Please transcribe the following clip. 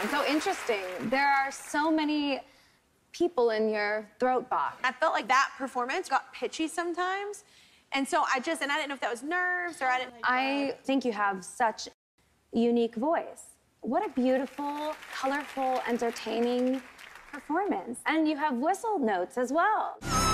So interesting. There are so many people in your throat box. I felt like that performance got pitchy sometimes. And so I didn't know if that was nerves or I think you have such a unique voice. What a beautiful, colorful, entertaining performance. And you have whistle notes as well.